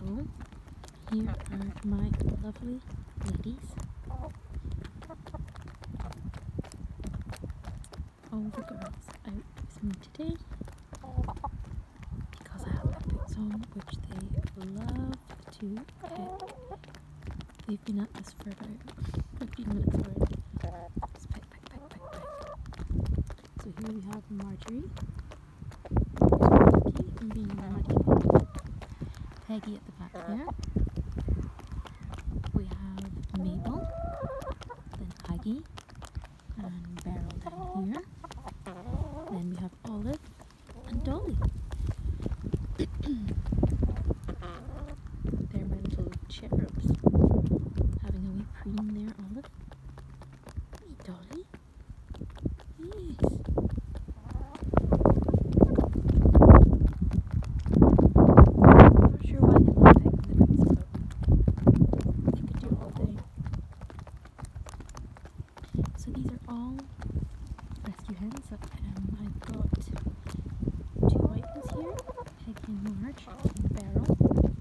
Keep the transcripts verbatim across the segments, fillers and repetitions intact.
So here are my lovely ladies. All the girls out with me today because I have my boots on, which they love to pet. They've been at this for about fifteen minutes already. Just peck, peck, peck, peck, peck. So here we have Marjory, Peggy, and being Marjory. Peggy at the back there. We have Mabel, then Aggie, and Beryl down here. Then we have Olive and Dolly. They're my little cherubs. Having a wee preen there, Olive. Hey, Dolly. Yes. I'm not sure why they love picking the boots, but they could do it all day. So these are all rescue hens. Um, I've got two white ones here, Peggy and Marge, and Beryl.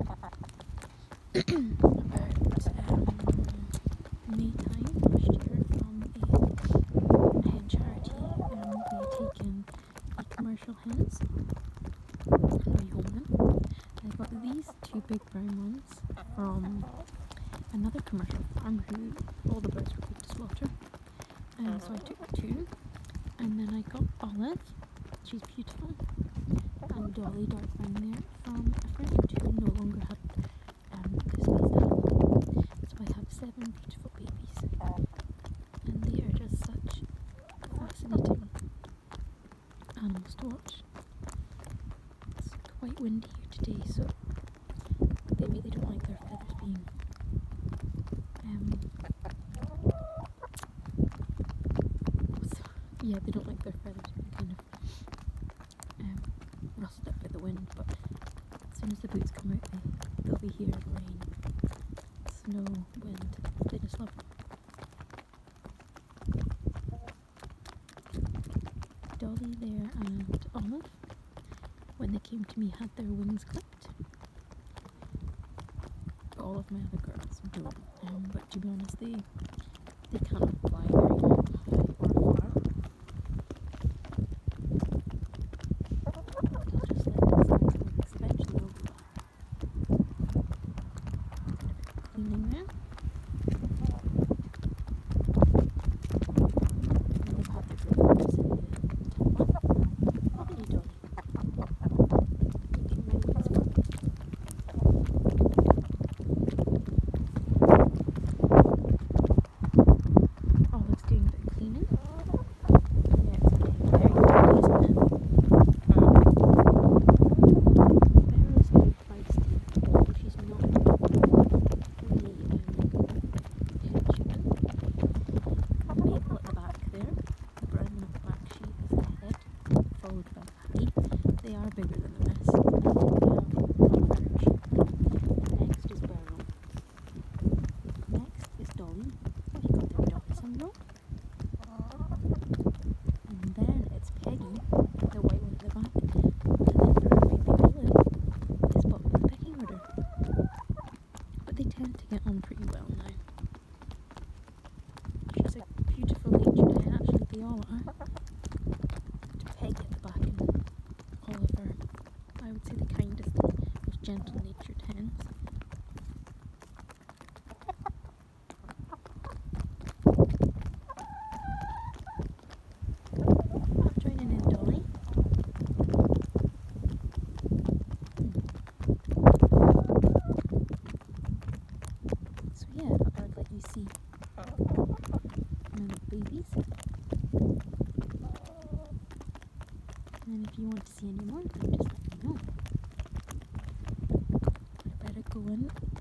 About um, May time last year from a hen charity, um, we had taken the commercial hens and rehomed them. I got these two big brown ones from another commercial farm who all the birds were put to slaughter. Um, so I took two, and then I got Olive, she's beautiful, and Dolly, dark brown there, from a friend who no longer had um, this nice animal. So I have seven beautiful babies, and they are just such fascinating animals to watch. It's quite windy here today, so they really don't like their feathers being um, yeah, they don't like their feathers being kind of um, rustled up by the wind, but as soon as the boots come out, they, they'll be here in rain, snow, wind. They just love it. Dolly there and Olive, when they came to me, had their wings clipped. All of my other girls don't, um, but to be honest, they, they cannot fly very high or far. Cleaning there. And they've had their breakfast in the temple. Oh, hey, Dolly. Making my wings for me. Olive's doing a bit of cleaning. Yeah, it's getting very dirty, isn't it? Beryl's very feisty. She's not Mabel at the back there, the brown one at the back, she is the head, followed by Aggie. They are bigger than the rest. And then we have Marge. Next is Beryl. Next is Dolly. They got their Dolly syndrome. And then it's Peggy, the white one at the back. And then her baby Olive is bottom of the pecking order. But they tend to get on pretty well now. She's a beautiful natured hen, actually they all are. Peggy at the back and Oliver, I would say the kindest and most gentle natured hens. I'm joining in Dolly. So yeah, I thought I'd let you see my little babies. And if you want to see any more, then just let me know. I better go in